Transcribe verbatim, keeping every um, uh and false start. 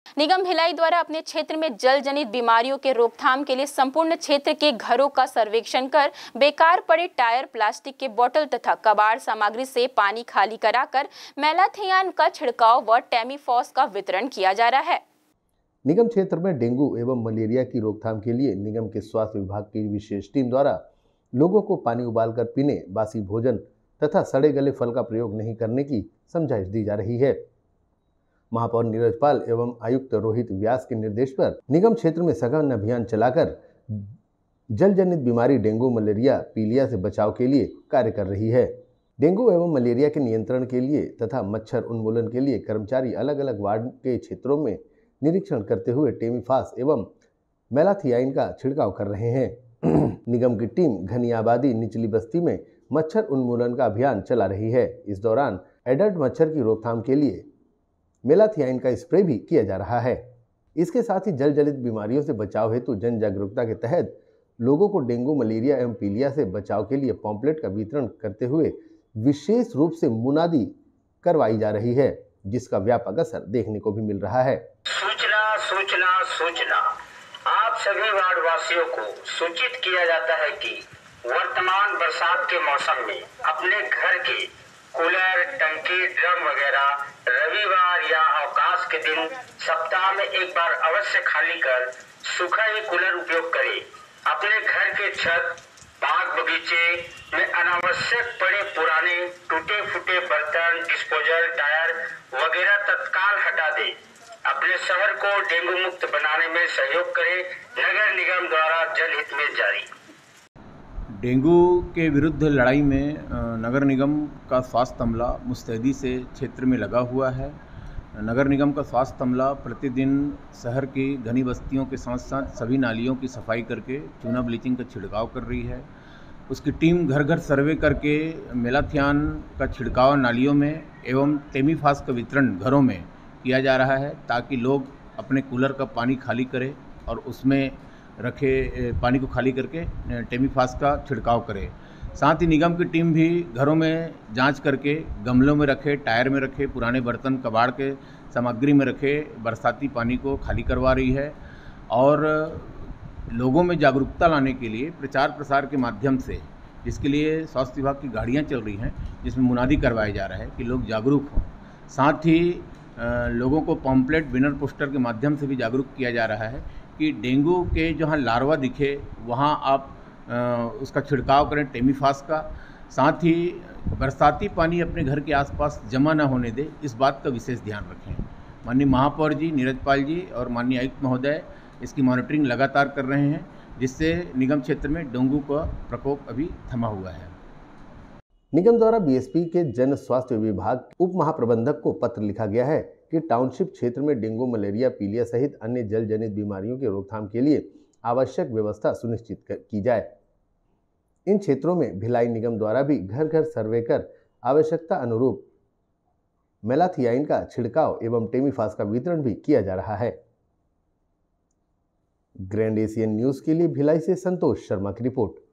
निगम भिलाई द्वारा अपने क्षेत्र में जल जनित बीमारियों के रोकथाम के लिए संपूर्ण क्षेत्र के घरों का सर्वेक्षण कर बेकार पड़े टायर, प्लास्टिक के बोतल तथा कबाड़ सामग्री से पानी खाली कराकर मेलाथियान का छिड़काव व टेमीफॉस का वितरण किया जा रहा है। निगम क्षेत्र में डेंगू एवं मलेरिया की रोकथाम के लिए निगम के स्वास्थ्य विभाग की विशेष टीम द्वारा लोगों को पानी उबालकर पीने, बासी भोजन तथा सड़े गले फल का प्रयोग नहीं करने की समझाइश दी जा रही है। महापौर नीरज पाल एवं आयुक्त रोहित व्यास के निर्देश पर निगम क्षेत्र में सघन अभियान चलाकर जल जनित बीमारी डेंगू, मलेरिया, पीलिया से बचाव के लिए कार्य कर रही है। डेंगू एवं मलेरिया के नियंत्रण के लिए तथा मच्छर उन्मूलन के लिए कर्मचारी अलग अलग वार्ड के क्षेत्रों में निरीक्षण करते हुए टेमीफास एवं मेलाथियाइन का छिड़काव कर रहे हैं। निगम की टीम घनी आबादी निचली बस्ती में मच्छर उन्मूलन का अभियान चला रही है। इस दौरान एडल्ट मच्छर की रोकथाम के लिए मेलाथियाइन का स्प्रे भी किया जा रहा है। इसके साथ ही जल जनित बीमारियों से बचाव हेतु जन जागरूकता के तहत लोगों को डेंगू, मलेरिया एवं पीलिया से बचाव के लिए पॉम्पलेट का वितरण करते हुए विशेष रूप से मुनादी करवाई जा रही है, जिसका व्यापक असर देखने को भी मिल रहा है। सूचना सूचना सूचना आप सभी वार्ड वासियों को सूचित किया जाता है कि वर्तमान बरसात के मौसम में अपने घर के कूलर, टंकी, ड्रम वगैरह रविवार या अवकाश के दिन सप्ताह में एक बार अवश्य खाली कर सूखा ही कूलर उपयोग करें। अपने घर के छत, बाग बगीचे में अनावश्यक पड़े पुराने टूटे फूटे बर्तन, डिस्पोजल, टायर वगैरह तत्काल हटा दें। अपने शहर को डेंगू मुक्त बनाने में सहयोग करें। नगर निगम द्वारा जनहित में जारी। डेंगू के विरुद्ध लड़ाई में नगर निगम का स्वास्थ्य अमला मुस्तैदी से क्षेत्र में लगा हुआ है। नगर निगम का स्वास्थ्य अमला प्रतिदिन शहर की घनी बस्तियों के साथ साथ सभी नालियों की सफाई करके चूना ब्लीचिंग का छिड़काव कर रही है। उसकी टीम घर घर सर्वे करके मेलाथियान का छिड़काव नालियों में एवं टेमीफास का वितरण घरों में किया जा रहा है, ताकि लोग अपने कूलर का पानी खाली करें और उसमें रखे पानी को खाली करके टेमीफास का छिड़काव करें। साथ ही निगम की टीम भी घरों में जांच करके गमलों में रखे, टायर में रखे, पुराने बर्तन, कबाड़ के सामग्री में रखे बरसाती पानी को खाली करवा रही है और लोगों में जागरूकता लाने के लिए प्रचार प्रसार के माध्यम से, जिसके लिए स्वास्थ्य विभाग की गाड़ियां चल रही हैं, जिसमें मुनादी करवाया जा रहा है कि लोग जागरूक हों। साथ ही लोगों को पॉम्पलेट, विनर पोस्टर के माध्यम से भी जागरूक किया जा रहा है कि डेंगू के जहाँ लार्वा दिखे वहाँ आप उसका छिड़काव करें टेमीफास का। साथ ही बरसाती पानी अपने घर के आसपास जमा न होने दें, इस बात का विशेष ध्यान रखें। माननीय महापौर जी, नीरज पाल जी और माननीय आयुक्त महोदय इसकी मॉनिटरिंग लगातार कर रहे हैं, जिससे निगम क्षेत्र में डेंगू का प्रकोप अभी थमा हुआ है। निगम द्वारा बीएसपी के जन स्वास्थ्य विभाग उप महाप्रबंधक को पत्र लिखा गया है कि टाउनशिप क्षेत्र में डेंगू, मलेरिया, पीलिया सहित अन्य जल जनित बीमारियों की रोकथाम के लिए आवश्यक व्यवस्था सुनिश्चित की जाए। इन क्षेत्रों में भिलाई निगम द्वारा भी घर घर सर्वे कर आवश्यकता अनुरूप मेलाथियाइन का छिड़काव एवं टेमीफास का वितरण भी किया जा रहा है। ग्रैंड एशियन न्यूज के लिए भिलाई से संतोष शर्मा की रिपोर्ट।